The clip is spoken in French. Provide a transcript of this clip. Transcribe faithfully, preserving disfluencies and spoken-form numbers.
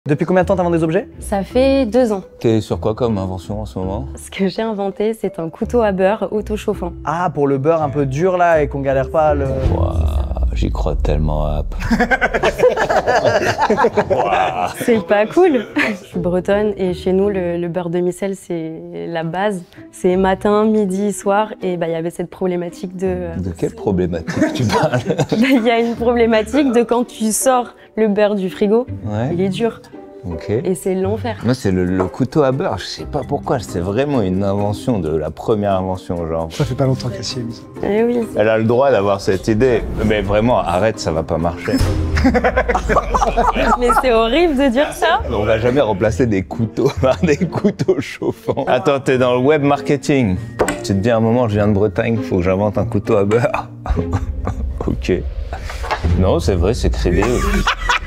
Depuis combien de temps t'inventes des objets? Ça fait deux ans. T'es sur quoi comme invention en ce moment? Ce que j'ai inventé, c'est un couteau à beurre auto-chauffant. Ah, pour le beurre un peu dur là et qu'on galère pas à le... Waouh, j'y crois tellement, Hap. C'est pas cool. Je suis bretonne et chez nous, le, le beurre demi-sel, c'est la base. C'est matin, midi, soir et bah, y avait cette problématique de... De quelle problématique tu parles? Il y a une problématique de quand tu sors le beurre du frigo, Ouais. il est dur Ok. et c'est l'enfer. Moi, c'est le, le couteau à beurre. Je sais pas pourquoi. C'est vraiment une invention de la première invention, genre. Ça fait pas longtemps qu'elle s'y est mise. Eh oui. Elle a le droit d'avoir cette idée. Mais vraiment, arrête, ça va pas marcher. Mais c'est horrible de dire ça. On va jamais remplacer des couteaux par des couteaux chauffants. Attends, t'es dans le web marketing. Tu te dis à un moment, je viens de Bretagne, faut que j'invente un couteau à beurre. Ok. Non, c'est vrai, c'est crédible.